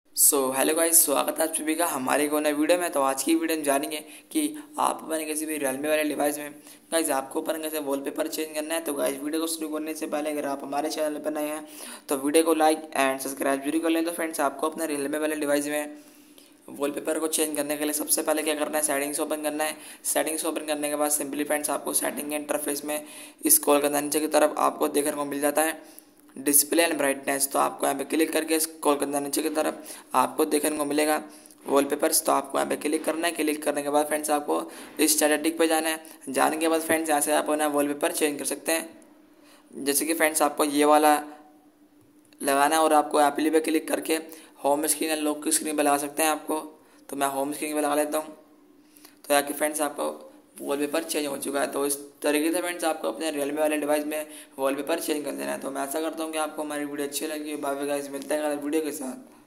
Hello guys, स्वागत है आप सभी का हमारे को नए वीडियो में। तो आज की वीडियो में जानेंगे कि आप अपने किसी भी रियलमी वाले डिवाइस में गाइस आपको अपन कैसे वॉलपेपर चेंज करना है। तो गाइस वीडियो को शुरू करने से पहले अगर आप हमारे चैनल पर नए हैं तो वीडियो को लाइक एंड सब्सक्राइब जरूर कर लें। तो फ्रेंड्स, आपको अपने रियलमी वाले डिवाइस में वॉलपेपर को चेंज करने के लिए सबसे पहले क्या करना है, सेटिंग्स ओपन करना है। सेटिंग्स ओपन करने के बाद सिंपली फ्रेंड्स आपको सेटिंग इंटरफेस में स्क्रॉल करना, नीचे की तरफ आपको देखने को मिल जाता है डिस्प्ले एंड ब्राइटनेस। तो आपको यहाँ पे क्लिक करके स्क्रॉल करना, नीचे की तरफ आपको देखने को मिलेगा वॉलपेपर्स। तो आपको यहाँ पे क्लिक करना है। क्लिक करने के बाद फ्रेंड्स आपको इस स्टैटिक पे जाना है। जाने के बाद फ्रेंड्स यहाँ से आप अपना वॉलपेपर चेंज कर सकते हैं। जैसे कि फ्रेंड्स आपको ये वाला लगाना है और आपको एप्ली पे क्लिक करके होम स्क्रीन या लॉक की स्क्रीन पर लगा सकते हैं आपको। तो मैं होम स्क्रीन पर लगा लेता हूँ। तो यहाँ कि फ्रेंड्स आपको वॉलपेपर चेंज हो चुका है। तो इस तरीके से फ्रेंड्स आपको अपने रियलमी वाले डिवाइस में वॉलपेपर चेंज कर देना है। तो मैं ऐसा करता हूँ कि आपको हमारी वीडियो अच्छी लगी। बाय बाय गाइस, मिलते हैं अगले वीडियो के साथ।